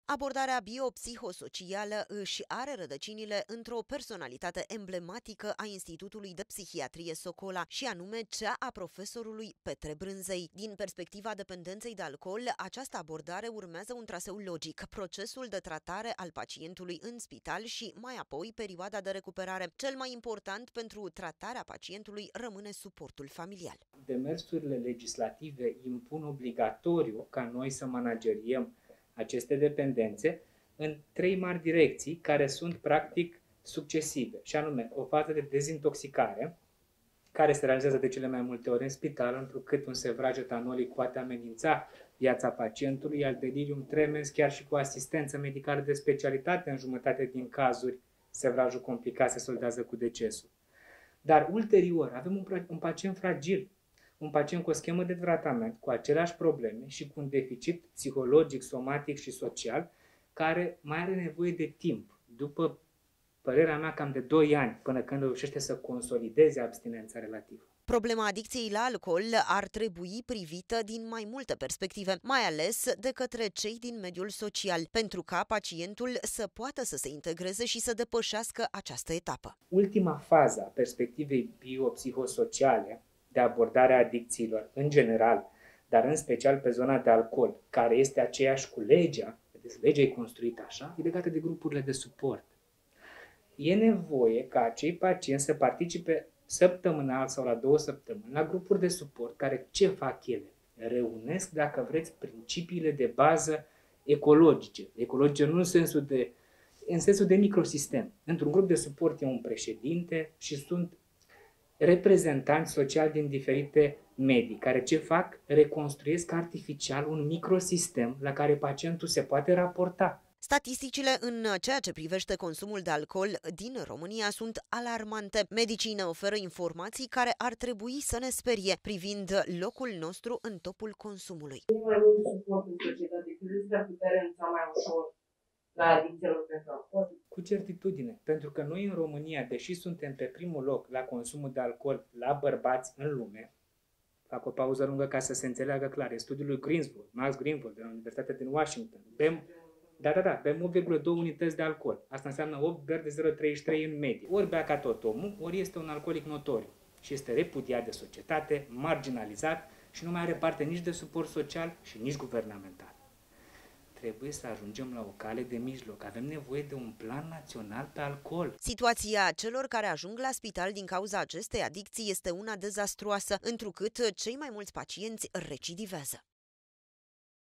Abordarea biopsihosocială își are rădăcinile într-o personalitate emblematică a Institutului de Psihiatrie Socola, și anume cea a profesorului Petre Brânzei. Din perspectiva dependenței de alcool, această abordare urmează un traseu logic: procesul de tratare al pacientului în spital și mai apoi perioada de recuperare. Cel mai important pentru tratarea pacientului rămâne suportul familial. Demersurile legislative impun obligatoriu ca noi să manageriem aceste dependențe în 3 mari direcții care sunt practic succesive, și anume o fază de dezintoxicare, care se realizează de cele mai multe ori în spital, întrucât un sevraj etanolic poate amenința viața pacientului, iar delirium tremens chiar și cu asistență medicală de specialitate în jumătate din cazuri sevrajul complicat se soldează cu decesul. Dar ulterior avem un pacient fragil, un pacient cu o schemă de tratament, cu aceleași probleme și cu un deficit psihologic, somatic și social, care mai are nevoie de timp, după părerea mea cam de 2 ani, până când reușește să consolideze abstinența relativă. Problema adicției la alcool ar trebui privită din mai multe perspective, mai ales de către cei din mediul social, pentru ca pacientul să poată să se integreze și să depășească această etapă. Ultima fază a perspectivei biopsihosociale de abordare a adicțiilor în general, dar în special pe zona de alcool, care este aceeași cu legea, vedeți, legea e construită așa, e legată de grupurile de suport. E nevoie ca acei pacienți să participe săptămânal sau la 2 săptămâni la grupuri de suport care ce fac ele? Reunesc, dacă vreți, principiile de bază ecologice. Ecologice nu în sensul de microsistem. Într-un grup de suport e un președinte și sunt reprezentanți sociali din diferite medii, care ce fac? Reconstruiesc artificial un microsistem la care pacientul se poate raporta. Statisticile în ceea ce privește consumul de alcool din România sunt alarmante. Medicii ne oferă informații care ar trebui să ne sperie privind locul nostru în topul consumului. Mai mult suport în societate, credeți că ar putea renunța mai ușor la adicțiilor pentru alcool? Cu certitudine, pentru că noi în România, deși suntem pe primul loc la consumul de alcool la bărbați în lume, fac o pauză lungă ca să se înțeleagă clar, e studiul lui Max Greenwald de la Universitatea din Washington, bem 8,2 unități de alcool. Asta înseamnă 8 beri de 0,33 în medie. Ori bea ca tot omul, ori este un alcoolic notoriu și este repudiat de societate, marginalizat și nu mai are parte nici de suport social și nici guvernamental. Trebuie să ajungem la o cale de mijloc. Avem nevoie de un plan național pe alcool. Situația celor care ajung la spital din cauza acestei adicții este una dezastruoasă, întrucât cei mai mulți pacienți recidivează.